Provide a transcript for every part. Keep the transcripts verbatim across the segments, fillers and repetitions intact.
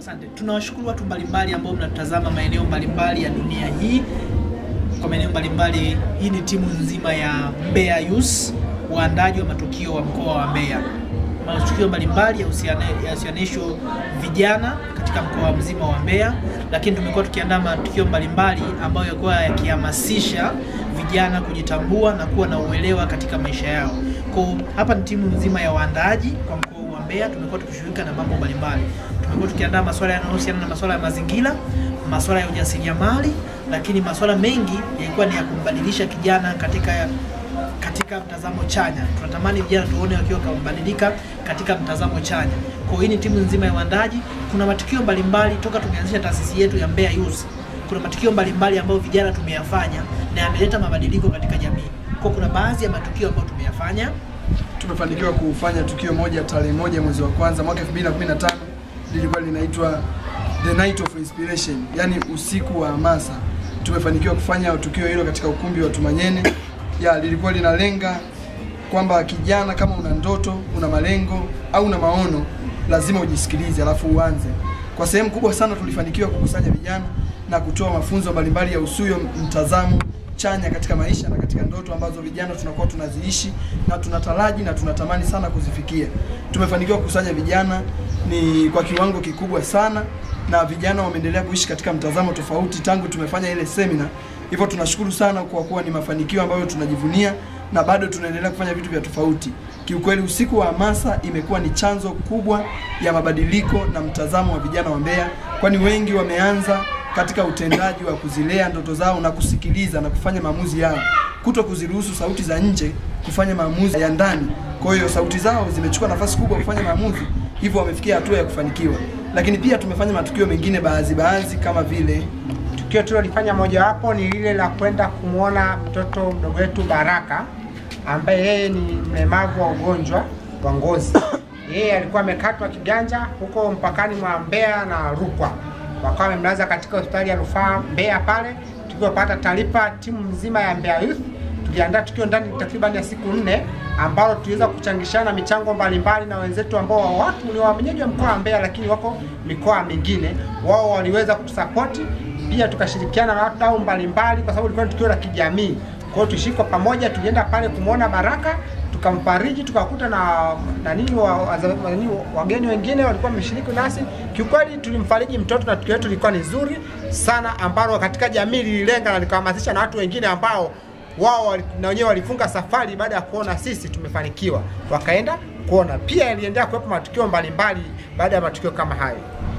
Asante. Tunawashukuru watu mbalimbali ambao mnatazama maeneo mbalimbali ya dunia hii. Kwa maeneo mbalimbali, hii ni timu nzima ya Mbeya Youth, waandaji wa matukio wa mkoa wa Mbeya. Matukio mbalimbali ya uhusianisho vijana katika mkoa mzima wa Mbeya, lakini tumekuwa tukiandaa matukio mbalimbali ambayo yalikuwa yakihamasisha vijana kujitambua na kuwa na uelewa katika maisha yao. Kwa hapa ni timu nzima ya waandaaji kwa mkoa wa Mbeya, tumekuwa tukishughulika na mambo mbalimbali. Tumekuwa tukiandaa masuala yanayohusiana na masuala ya mazingira, masuala ya ujasiriamali, lakini masuala mengi yalikuwa ni ya kumbadilisha kijana katika katika mtazamo chanya. Tunatamani vijana tuone wakiwa kubadilika katika mtazamo chanya. Kwa hiyo hii ni timu nzima ya waandaji. Kuna matukio mbalimbali toka tumeanzisha taasisi yetu ya Mbeya Youth. Kuna matukio mbalimbali ambayo vijana tumeyafanya na yameleta mabadiliko katika jamii. Kwa kuna baadhi ya matukio ambayo tumeyafanya. Tumefanikiwa kufanya tukio moja tarehe moja mwezi wa kwanza mwaka elfu mbili na kumi na tano, lilikuwa linaitwa The Night of Inspiration, yani usiku wa hamasa. Tumefanikiwa kufanya tukio hilo katika ukumbi wa Tumanyene. Ya lilikuwa linalenga kwamba kijana, kama una ndoto, una malengo au una maono, lazima ujisikilize alafu uanze. Kwa sehemu kubwa sana tulifanikiwa kukusanya vijana na kutoa mafunzo mbalimbali ya usuyo mtazamo chanya katika maisha na katika ndoto ambazo vijana tunakuwa tunaziishi na tunataraji na tunatamani sana kuzifikia. Tumefanikiwa kukusanya vijana ni kwa kiwango kikubwa sana, na vijana wameendelea kuishi katika mtazamo tofauti tangu tumefanya ile seminar. Hivyo tunashukuru sana kwa kuwa ni mafanikio ambayo tunajivunia, na bado tunaendelea kufanya vitu vya tofauti. Kiukweli usiku wa hamasa imekuwa ni chanzo kubwa ya mabadiliko na mtazamo wa vijana wa Mbeya, kwani wengi wameanza katika utendaji wa kuzilea ndoto zao na kusikiliza na kufanya maamuzi yao, kuto kuziruhusu sauti za nje kufanya maamuzi ya ndani. Kwa hiyo sauti zao zimechukua nafasi kubwa kufanya maamuzi, hivyo wamefikia hatua ya kufanikiwa. Lakini pia tumefanya matukio mengine baadhi baadhi, kama vile tukio tulilofanya moja wapo ni lile la kwenda kumuona mtoto mdogo wetu Baraka, ambaye yeye ni mlemavu wa ugonjwa wa ngozi. Yeye alikuwa amekatwa kiganja huko mpakani mwa Mbeya na Rukwa. Wakawa wamemlaza katika hospitali ya rufaa Mbeya pale. Tulipopata taarifa, timu nzima ya Mbeya Youth tuliandaa tukio ndani takriban ya siku nne, ambalo tuliweza kuchangishana michango mbalimbali na wenzetu ambao watu ni wenyeji wa mkoa wa Mbeya lakini wako mikoa mingine. Wao waliweza kutusupport, pia tukashirikiana na wadau mbalimbali kwa sababu ilikuwa tukio la kijamii. Kwa hiyo tushiko pamoja, tulienda pale kumuona Baraka, tukamfariji, tukakuta na nani wa, nani wageni wengine walikuwa wameshiriki nasi. Kiukweli tulimfariji mtoto na tukio letu lilikuwa ni nzuri sana, ambalo katika jamii lililenga na likahamasisha na watu wengine ambao wao na wenyewe walifunga safari baada ya kuona sisi tumefanikiwa, wakaenda kuona. Pia iliendelea kuwepo matukio mbalimbali baada ya matukio kama hayo.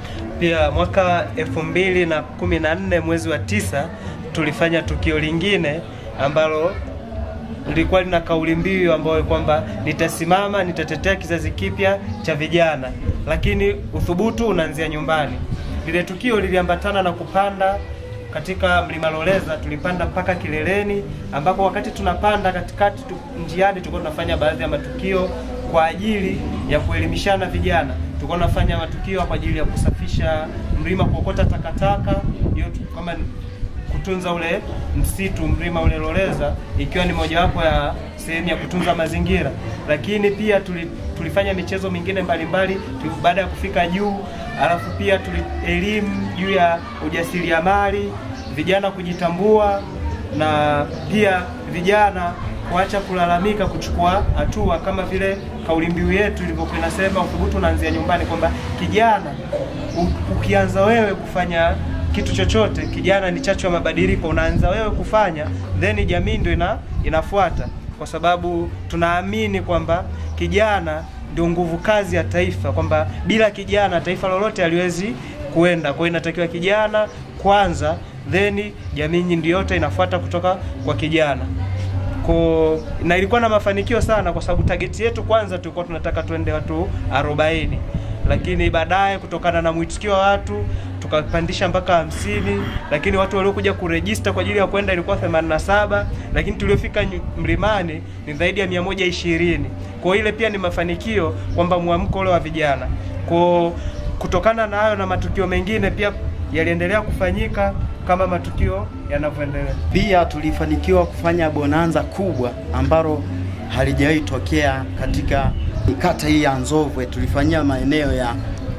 Pia mwaka elfu mbili na kumi na nne mwezi wa tisa tulifanya tukio lingine ambalo lilikuwa lina kauli mbiu ambayo kwamba nitasimama, nitatetea kizazi kipya cha vijana, lakini uthubutu unaanzia nyumbani. Lile tukio liliambatana na kupanda katika Mlima Loleza. Tulipanda mpaka kileleni, ambapo wakati tunapanda katikati tu, njiani tulikuwa tunafanya baadhi ya matukio kwa ajili ya kuelimishana vijana. Tulikuwa tunafanya matukio kwa ajili ya kusafisha mlima, kuokota takataka, hiyo kama kutunza ule msitu mlima ule Loleza, ikiwa ni mojawapo ya sehemu ya kutunza mazingira. Lakini pia tulifanya michezo mingine mbalimbali baada ya kufika juu. Alafu pia tuli elimu juu ya ujasiriamali, vijana kujitambua, na pia vijana kuacha kulalamika, kuchukua hatua, kama vile kauli mbiu yetu ilivyokuwa inasema uthubutu unaanzia nyumbani, kwamba kijana ukianza wewe kufanya kitu chochote, kijana ni chachu ya mabadiliko. Unaanza wewe kufanya, then jamii ndio ina, inafuata, kwa sababu tunaamini kwamba kijana ndio nguvu kazi ya taifa, kwamba bila kijana taifa lolote haliwezi kuenda. Kwa hiyo inatakiwa kijana kwanza, then jamii ndio yote inafuata kutoka kwa kijana. Kwa na ilikuwa na mafanikio sana, kwa sababu target yetu kwanza tulikuwa tunataka tuende watu arobaini, lakini baadaye kutokana na mwitikio wa watu tukapandisha mpaka hamsini, lakini watu waliokuja kuregister kwa ajili ya kwenda ilikuwa themanini na saba, lakini tuliofika mlimani ni zaidi ya mia moja ishirini. Kwa ile pia ni mafanikio kwamba muamko ule wa vijana. Kwa kutokana na hayo na matukio mengine pia yaliendelea kufanyika kama matukio yanavyoendelea. Pia tulifanikiwa kufanya bonanza kubwa ambalo halijawahi tokea katika kata hii ya Nzovwe. Tulifanyia maeneo ya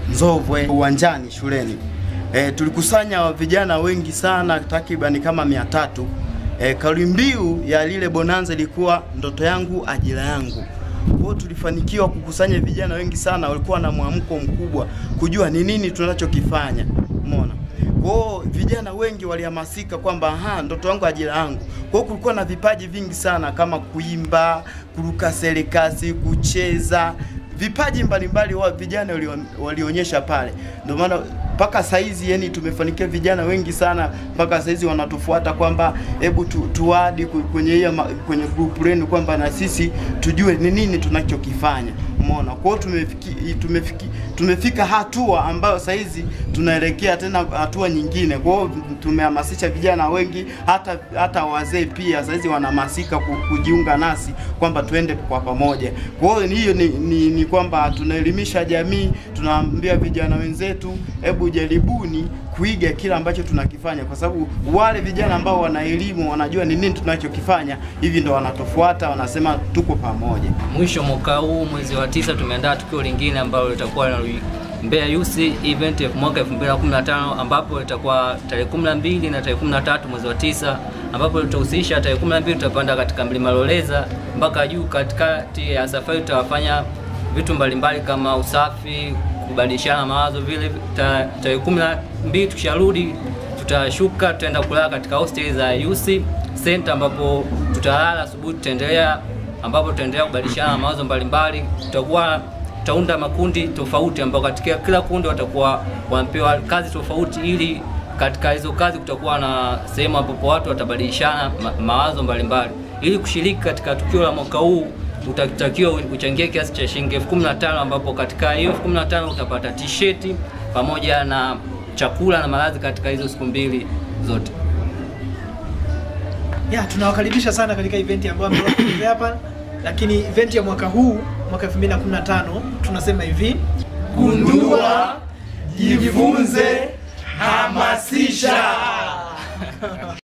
Nzovwe uwanjani shuleni. E, tulikusanya vijana wengi sana, takriban kama mia tatu. E, kauli mbiu ya lile bonanza ilikuwa ndoto yangu ajira yangu. Kwa tulifanikiwa kukusanya vijana wengi sana, walikuwa na mwamko mkubwa kujua ni nini tunachokifanya. Umeona? Kwa vijana wengi walihamasika kwamba aha, ndoto yangu ajira yangu. Kwa kulikuwa na vipaji vingi sana kama kuimba, kuruka serekasi, kucheza, vipaji mbalimbali wa vijana walionyesha pale. Ndio maana mpaka saizi yani tumefanikia vijana wengi sana, mpaka saizi wanatufuata kwamba hebu tu, tuadi kwenye hiyo kwenye group lenu kwamba na sisi tujue ni nini tunachokifanya. Umeona? Kwa hiyo tumefiki tumefiki tumefika hatua ambayo saizi tunaelekea tena hatua nyingine. Kwa hiyo tumehamasisha vijana wengi, hata hata wazee pia saizi wanahamasika kujiunga nasi kwamba tuende kwa pamoja. Kwa hiyo hiyo ni, ni, ni kwamba tunaelimisha jamii, tunaambia vijana wenzetu hebu jaribuni kuiga kila ambacho tunakifanya, kwa sababu wale vijana ambao wana elimu wanajua ni nini tunachokifanya, hivi ndo wanatofuata, wanasema tuko pamoja. Mwisho mwaka huu mwezi wa tisa tumeandaa tukio lingine ambalo litakuwa na Mbeya Youth Event ya mwaka elfu mbili na kumi na tano, ambapo litakuwa tarehe kumi na mbili na tarehe kumi na tatu mwezi wa tisa, ambapo litahusisha tarehe kumi na mbili tutapanda katika mlima Loleza mpaka juu. Katikati ya safari tutafanya vitu mbalimbali kama usafi, kubadilishana mawazo. Vile tarehe kumi na mbili tukisharudi tutashuka, tutaenda kulala katika hostel za Youth Center, ambapo tutalala, asubuhi tutaendelea, ambapo tutaendelea kubadilishana mawazo mbalimbali. Tutakuwa tutaunda makundi tofauti, ambapo katika kila kundi watakuwa wanapewa kazi tofauti, ili katika hizo kazi kutakuwa na sehemu ambapo watu watabadilishana ma mawazo mbalimbali. Ili kushiriki katika tukio la mwaka huu utatakiwa uchangie kiasi cha shilingi elfu kumi na tano, ambapo katika hiyo elfu kumi na tano utapata t-shirt pamoja na chakula na malazi katika hizo siku mbili zote. Ya, tunawakaribisha sana katika event ambayo amekuja hapa, lakini event ya mwaka huu mwaka elfu mbili na kumi na tano tunasema hivi: gundua, jifunze, hamasisha.